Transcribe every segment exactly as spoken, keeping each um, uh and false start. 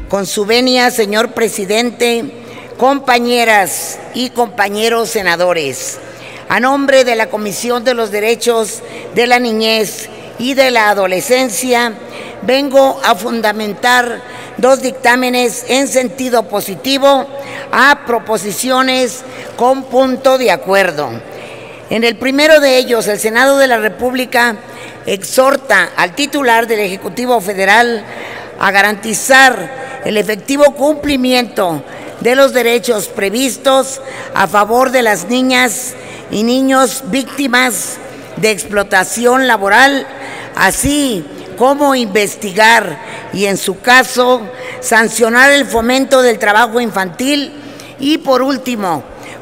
Con su venia, señor presidente, compañeras y compañeros senadores, a nombre de la Comisión de los Derechos de la Niñez y de la Adolescencia, vengo a fundamentar dos dictámenes en sentido positivo a proposiciones con punto de acuerdo. En el primero de ellos, el Senado de la República exhorta al titular del Ejecutivo Federal a garantizar el efectivo cumplimiento de los derechos previstos a favor de las niñas y niños víctimas de explotación laboral, así como investigar y, en su caso, sancionar el fomento del trabajo infantil y, por último,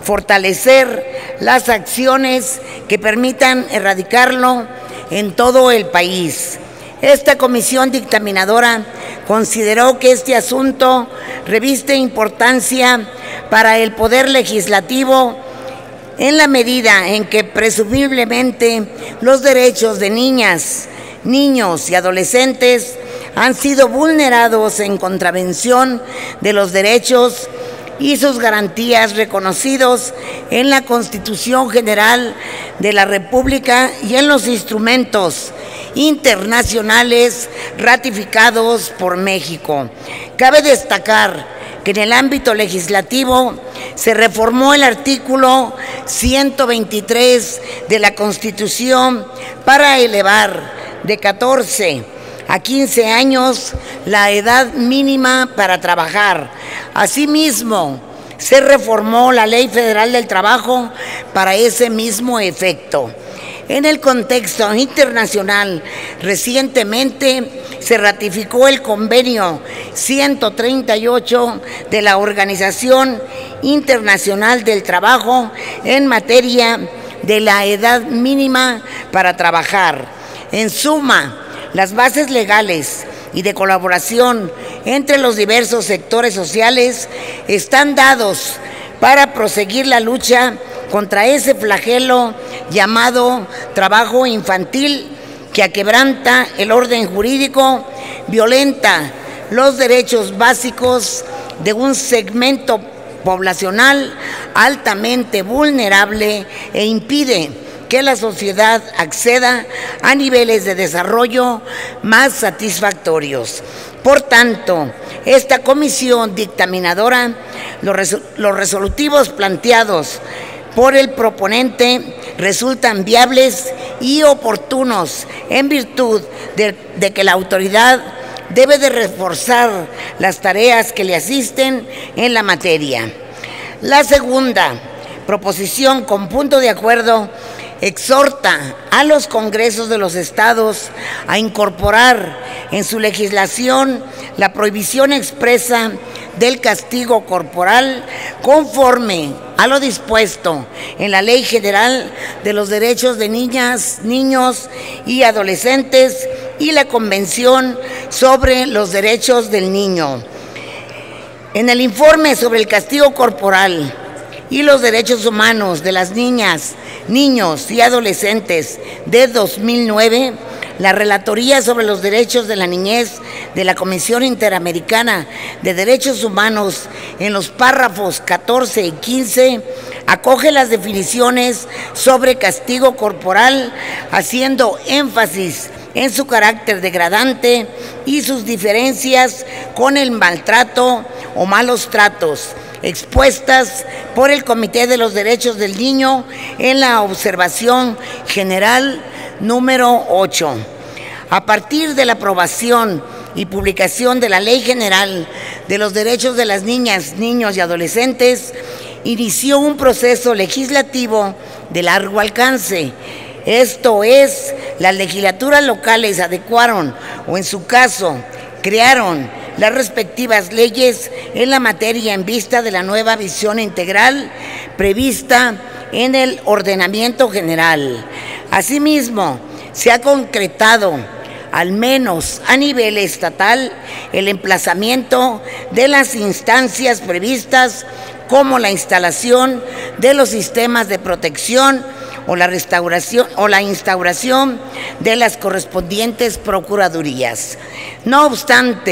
fortalecer las acciones que permitan erradicarlo en todo el país. Esta comisión dictaminadora consideró que este asunto reviste importancia para el Poder Legislativo en la medida en que presumiblemente los derechos de niñas, niños y adolescentes han sido vulnerados en contravención de los derechos y sus garantías reconocidos en la Constitución General de la República y en los instrumentos internacionales ratificados por México. Cabe destacar que en el ámbito legislativo se reformó el artículo ciento veintitrés de la Constitución para elevar de catorce a quince años la edad mínima para trabajar. Asimismo, se reformó la Ley Federal del Trabajo para ese mismo efecto. En el contexto internacional, recientemente se ratificó el convenio ciento treinta y ocho de la Organización Internacional del Trabajo en materia de la edad mínima para trabajar. En suma, las bases legales y de colaboración entre los diversos sectores sociales están dados para proseguir la lucha contra ese flagelo llamado trabajo infantil que aquebranta el orden jurídico, violenta los derechos básicos de un segmento poblacional altamente vulnerable e impide que la sociedad acceda a niveles de desarrollo más satisfactorios. Por tanto, esta comisión dictaminadora, los, resol- los resolutivos planteados por el proponente resultan viables y oportunos en virtud de, de que la autoridad debe de reforzar las tareas que le asisten en la materia. La segunda proposición con punto de acuerdo exhorta a los congresos de los estados a incorporar en su legislación la prohibición expresa del castigo corporal conforme a lo dispuesto en la Ley General de los Derechos de Niñas, Niños y Adolescentes y la Convención sobre los Derechos del Niño. En el informe sobre el castigo corporal y los derechos humanos de las niñas, niños y adolescentes de dos mil nueve, la Relatoría sobre los Derechos de la Niñez de la Comisión Interamericana de Derechos Humanos, en los párrafos catorce y quince, acoge las definiciones sobre castigo corporal, haciendo énfasis en su carácter degradante y sus diferencias con el maltrato o malos tratos expuestas por el Comité de los Derechos del Niño en la observación general número ocho. A partir de la aprobación y publicación de la Ley General de los Derechos de las Niñas, Niños y Adolescentes, inició un proceso legislativo de largo alcance. Esto es, las legislaturas locales adecuaron o, en su caso, crearon las respectivas leyes en la materia en vista de la nueva visión integral prevista en el ordenamiento general. Asimismo, se ha concretado, al menos a nivel estatal, el emplazamiento de las instancias previstas como la instalación de los sistemas de protección o la restauración o la instauración de las correspondientes procuradurías. No obstante,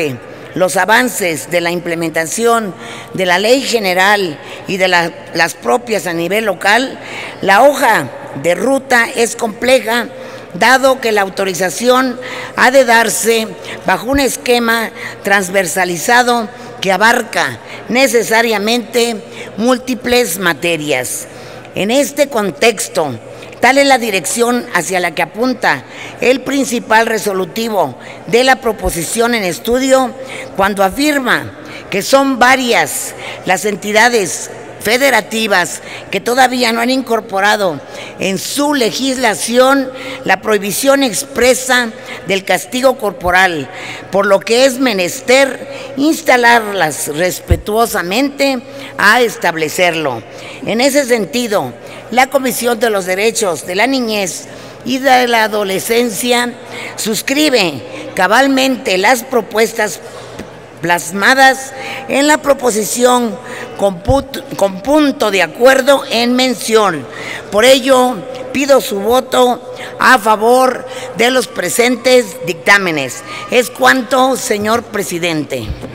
los avances de la implementación de la ley general y de la, las propias a nivel local, la hoja de ruta es compleja, dado que la autorización ha de darse bajo un esquema transversalizado que abarca necesariamente múltiples materias. En este contexto, tal es la dirección hacia la que apunta el principal resolutivo de la proposición en estudio cuando afirma que son varias las entidades federativas que todavía no han incorporado en su legislación la prohibición expresa del castigo corporal, por lo que es menester instalarlas respetuosamente a establecerlo. En ese sentido, la Comisión de los Derechos de la Niñez y de la Adolescencia suscribe cabalmente las propuestas plasmadas en la proposición con, put, con punto de acuerdo en mención. Por ello, pido su voto a favor de los presentes dictámenes. Es cuanto, señor presidente.